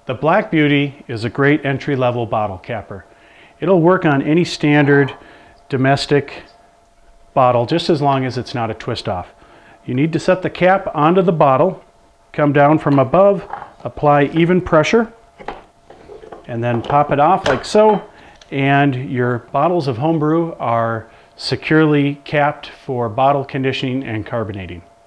The Black Beauty is a great entry-level bottle capper. It'll work on any standard domestic bottle just as long as it's not a twist off. You need to set the cap onto the bottle, come down from above, apply even pressure, and then pop it off like so, and your bottles of homebrew are securely capped for bottle conditioning and carbonating.